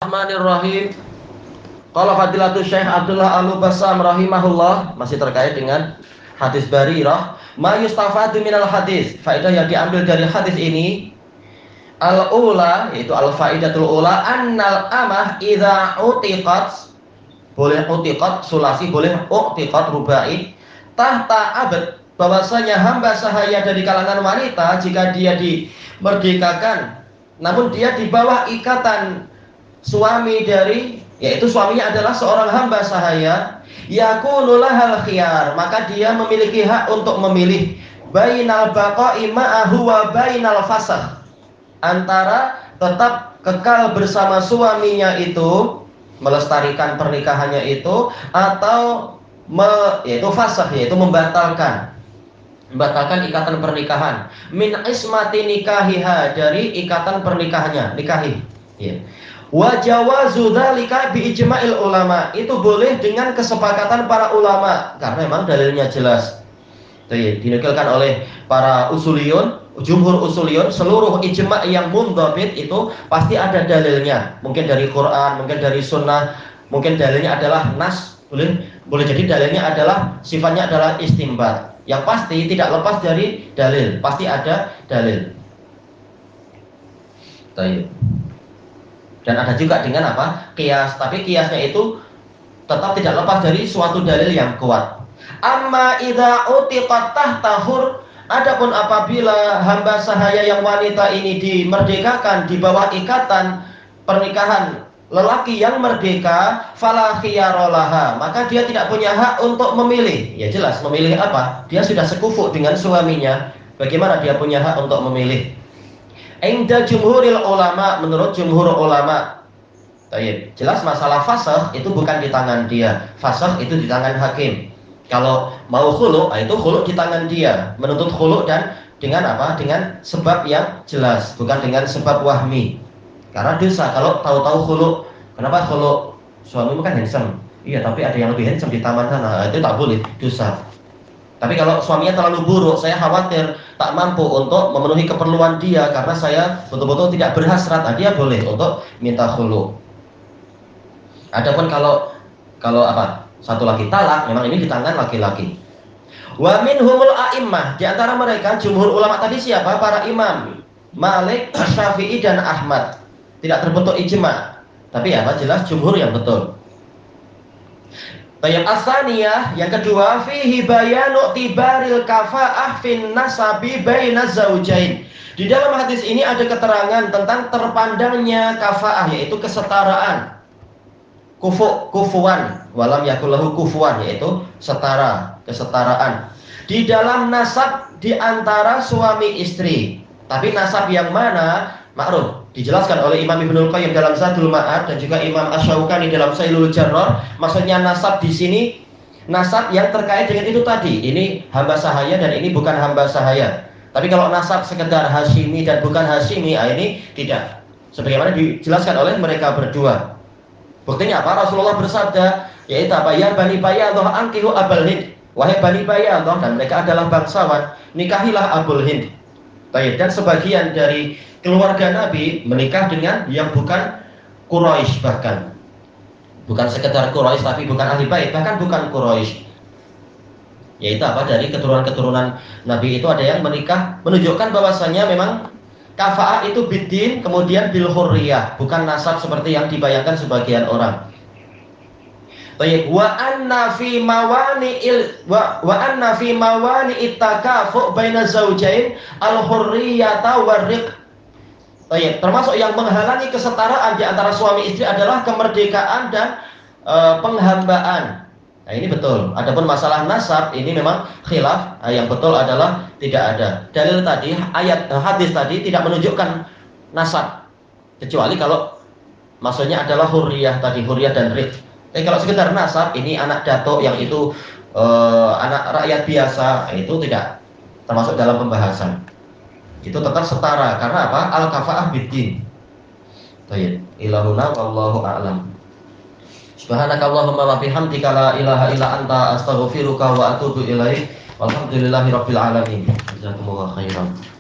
Bismillahirrahmanirrahim. Qala Fadilatul Syekh Abdullah Al-Bassam rahimahullah, masih terkait dengan hadis Barirah, ma yustafadu minal hadis. Faedah yang diambil dari hadis ini, al-ula, yaitu al-faidatul ula, annal amah idza utiqat, boleh utiqat sulasi, boleh utiqat rubai, tahta abad, bahwasanya hamba sahaya dari kalangan wanita jika dia dimerdekakan namun dia di bawah ikatan suami dari, yaitu suaminya adalah seorang hamba sahaya, yakunu lahal khiyar, maka dia memiliki hak untuk memilih bainal baqa'i ma'ahu wa bainal fasakh, antara tetap kekal bersama suaminya itu, melestarikan pernikahannya itu, atau yaitu fasakh, yaitu membatalkan ikatan pernikahan, min ismati nikahiha, dari ikatan pernikahannya, nikahi, ya. Wa jawazu dzalika bi ijma'il ulama, itu boleh dengan kesepakatan para ulama karena memang dalilnya jelas. Itu dinukilkan oleh para usuliyun, jumhur usuliyun, seluruh ijma' yang mundhabit itu pasti ada dalilnya, mungkin dari Quran, mungkin dari sunnah, mungkin dalilnya adalah nas, boleh jadi dalilnya adalah sifatnya adalah istimbat. Yang pasti tidak lepas dari dalil, pasti ada dalil. Dan ada juga dengan apa? Qiyas, tapi qiyasnya itu tetap tidak lepas dari suatu dalil yang kuat. Amma idza utiqat tahta hur, adapun apabila hamba sahaya yang wanita ini dimerdekakan di bawah ikatan pernikahan lelaki yang merdeka, fala khiyarolaha, maka dia tidak punya hak untuk memilih. Ya jelas, memilih apa? Dia sudah sekufu dengan suaminya, bagaimana dia punya hak untuk memilih? Inda jumhuril ulama, menurut jumhur ulama. Jelas masalah fasakh itu bukan di tangan dia, fasakh itu di tangan hakim. Kalau mau khulu', itu khulu' di tangan dia, menuntut khulu' dan dengan apa? Dengan sebab yang jelas, bukan dengan sebab wahmi. Karena dosa kalau tahu-tahu khulu'. Kenapa khulu'? Suamimu kan handsome. Iya, tapi ada yang lebih handsome di taman sana. Itu tak boleh, dosa. Tapi kalau suaminya terlalu buruk, saya khawatir tak mampu untuk memenuhi keperluan dia karena saya betul-betul tidak berhasrat, dia boleh untuk minta khulu'. Adapun kalau apa? Satu lagi talak, memang ini di tangan laki-laki. Wa minhumul a'immah, di antara mereka jumhur ulama tadi siapa? Para imam Malik, Syafi'i dan Ahmad. Tidak terbentuk ijma', tapi apa jelas jumhur yang betul. Tayyib as-saniyah, yang kedua, fihi bayanu tibaril kafa'ah fin nasabi bainaz zaujain. Di dalam hadis ini ada keterangan tentang terpandangnya kafa'ah, yaitu kesetaraan. Kufuan, walam yakullahu kufuan, yaitu setara, kesetaraan di dalam nasab di antara suami istri. Tapi nasab yang mana? Ma'ruf, dijelaskan oleh Imam Ibnul Qayyim dalam Zadul Ma'ad dan juga Imam Asy-Syaukani dalam Sailul Jarrar. Maksudnya nasab di sini nasab yang terkait dengan itu tadi. Ini hamba sahaya dan ini bukan hamba sahaya. Tapi kalau nasab sekedar Hashimi dan bukan Hashimi, ini tidak. Sebagaimana dijelaskan oleh mereka berdua. Buktinya apa? Rasulullah bersabda, yaitu apa? Ya Bani Bayadhah ankihu Abul Hind. Wahai Bani Bayadhah, dan mereka adalah bangsawan, nikahilah Abul Hind. Dan sebagian dari keluarga Nabi menikah dengan yang bukan Quraisy, bahkan bukan sekedar Quraisy tapi bukan ahli bait, bahkan bukan Quraisy. Yaitu apa? Dari keturunan-keturunan Nabi itu ada yang menikah, menunjukkan bahwasanya memang kafa'ah itu bidin, kemudian bil hurriyah, bukan nasab seperti yang dibayangkan sebagian orang. Wa anna fi mawani ittakafu baina zaujain al-hurriyata warriq. Termasuk yang menghalangi kesetaraan di antara suami istri adalah kemerdekaan dan penghambaan. Nah, ini betul. Adapun masalah nasab ini memang khilaf. Yang betul adalah tidak ada. Dalil tadi, ayat hadis tadi tidak menunjukkan nasab, kecuali kalau maksudnya adalah hurriyah tadi, hurriyah dan riq. Kalau sekedar nasab, ini anak datuk yang itu anak rakyat biasa, itu tidak termasuk dalam pembahasan. Itu tetap setara karena apa? Al-kafa'ah bid-din. Baik, ilahuna wallahu a'lam. Subhanakallahumma wa bihamdika la ilaha illa anta astaghfiruka wa atubu ilaik. Walhamdulillahirabbil alamin. Jazakumullahu khairan.